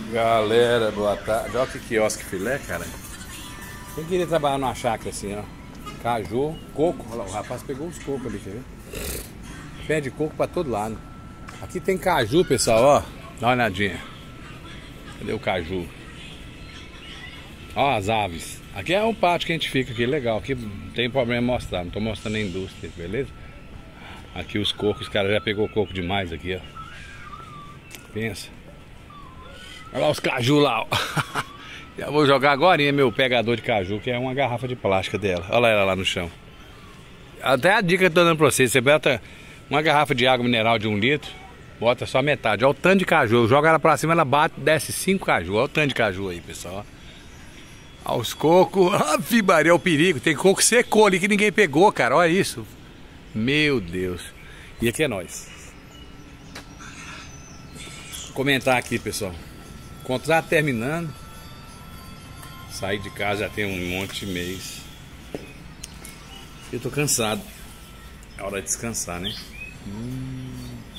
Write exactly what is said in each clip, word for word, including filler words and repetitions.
Galera, boa tarde. Olha que quiosque filé, cara. Quem queria trabalhar numa chácara assim, ó. Caju, coco. Olha lá, o rapaz pegou os cocos ali, quer ver? Pé de coco pra todo lado. Aqui tem caju, pessoal, ó. Dá uma olhadinha. Cadê o caju? Ó as aves. Aqui é um pátio que a gente fica aqui, legal. Aqui não tem problema mostrar, não tô mostrando a indústria, beleza? Aqui os cocos, os caras já pegou coco demais aqui, ó. Pensa. Olha lá os caju lá, ó. Já vou jogar agora meu pegador de caju, que é uma garrafa de plástica dela. Olha ela lá no chão. Até a dica que eu tô dando pra vocês. Você bota uma garrafa de água mineral de um litro, bota só metade. Olha o tanto de caju. Joga ela pra cima, ela bate, desce cinco caju. Olha o tanto de caju aí, pessoal. Olha os cocos. Ave Maria, é o perigo. Tem coco secou ali que ninguém pegou, cara. Olha isso. Meu Deus. E aqui é nós. Vou comentar aqui, pessoal. Contrato terminando. Saí de casa já tem um monte de mês. Eu tô cansado. É hora de descansar, né? Hum.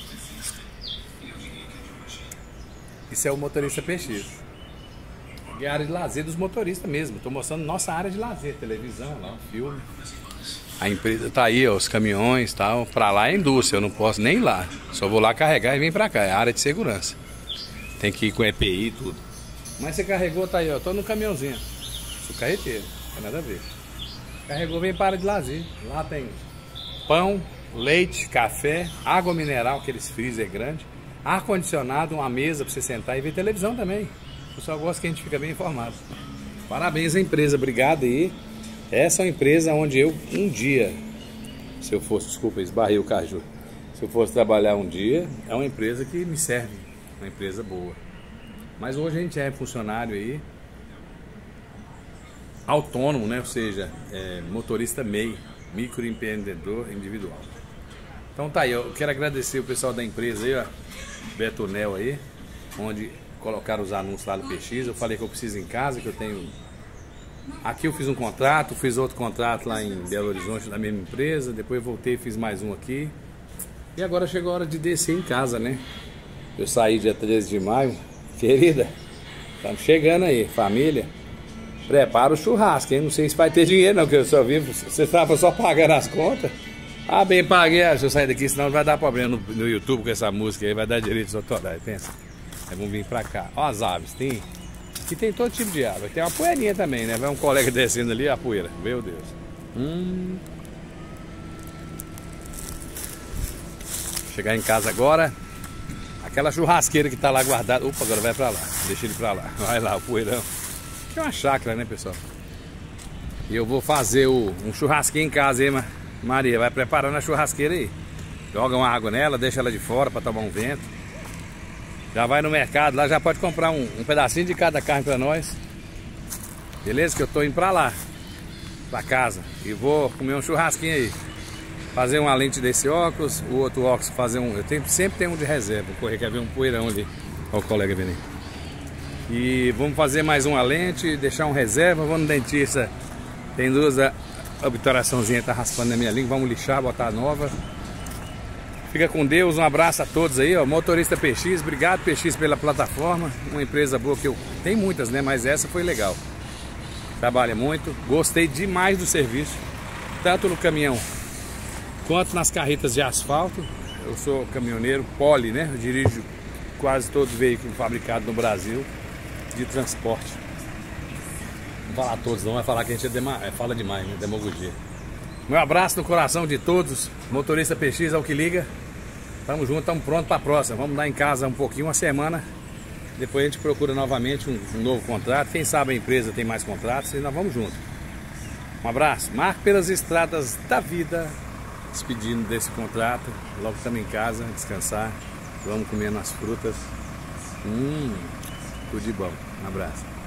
Isso é o motorista P X. É a área de lazer dos motoristas mesmo. Tô mostrando nossa área de lazer. Televisão lá, filme. A empresa tá aí, ó, os caminhões e tal. Pra lá é indústria, eu não posso nem ir lá. Só vou lá carregar e vem pra cá. É a área de segurança. Tem que ir com E P I e tudo. Mas você carregou, tá aí, ó. Tô no caminhãozinho. Sou carreteiro, não tem nada a ver. Carregou, vem para de lazer. Lá tem pão, leite, café, água mineral, aqueles freezer grande, ar-condicionado, uma mesa para você sentar e ver televisão também. O pessoal gosta que a gente fica bem informado. Parabéns à empresa, obrigado aí. Essa é uma empresa onde eu, um dia, se eu fosse, desculpa, esbarrei o caju. Se eu fosse trabalhar um dia, é uma empresa que me serve, uma empresa boa. Mas hoje a gente é funcionário aí, autônomo, né? Ou seja, é, motorista M E I, microempreendedor individual. Então tá aí, eu quero agradecer o pessoal da empresa aí, ó, Betonel aí, onde colocaram os anúncios lá do P X. Eu falei que eu preciso em casa, que eu tenho... Aqui eu fiz um contrato, fiz outro contrato lá em Belo Horizonte da mesma empresa, depois voltei e fiz mais um aqui. E agora chegou a hora de descer em casa, né? Eu saí dia treze de maio, querida, estamos chegando aí, família. Prepara o churrasco, hein? Não sei se vai ter dinheiro não, que eu só vivo. Você estava só pagando as contas. Ah, bem, paguei. Se eu sair daqui, senão vai dar problema no, no YouTube com essa música aí, vai dar direitos autorais, pensa. Aí vamos vir pra cá. Ó as aves, tem... Aqui tem todo tipo de ave. Tem uma poeirinha também, né? Vai um colega descendo ali, a poeira. Meu Deus. Hum... Chegar em casa agora. Aquela churrasqueira que tá lá guardada. Opa, agora vai pra lá. Deixa ele pra lá. Vai lá, o poeirão. Aqui é uma chácara, né, pessoal? E eu vou fazer o, um churrasquinho em casa aí, Maria. Vai preparando a churrasqueira aí. Joga uma água nela, deixa ela de fora pra tomar um vento. Já vai no mercado lá, já pode comprar um, um pedacinho de cada carne pra nós. Beleza? Que eu tô indo pra lá, pra casa. E vou comer um churrasquinho aí. Fazer uma lente desse óculos, o outro óculos fazer um... Eu tenho, sempre tenho um de reserva. Vou correr, quer ver um poeirão ali. Olha o colega vindo aí. E vamos fazer mais uma lente, deixar um reserva, vamos no dentista. Tem duas obturaçãozinhas, tá raspando na minha língua, vamos lixar, botar nova. Fica com Deus, um abraço a todos aí, ó. Motorista P X, obrigado P X pela plataforma. Uma empresa boa que eu... Tem muitas, né? Mas essa foi legal. Trabalha muito, gostei demais do serviço. Tanto no caminhão, quanto nas carretas de asfalto. Eu sou caminhoneiro poli, né? Eu dirijo quase todo veículo fabricado no Brasil de transporte. Não vou falar todos não, vai falar que a gente é dema, é, fala demais, né? Demagogia. Meu abraço no coração de todos. Motorista P X é o que liga. Tamo junto, tamo pronto pra próxima. Vamos dar em casa um pouquinho, uma semana. Depois a gente procura novamente um, um novo contrato. Quem sabe a empresa tem mais contratos e nós vamos junto. Um abraço. Marque pelas estradas da vida. Despedindo desse contrato. Logo estamos em casa, descansar. Vamos comendo as frutas. Hum, tudo de bom. Um abraço.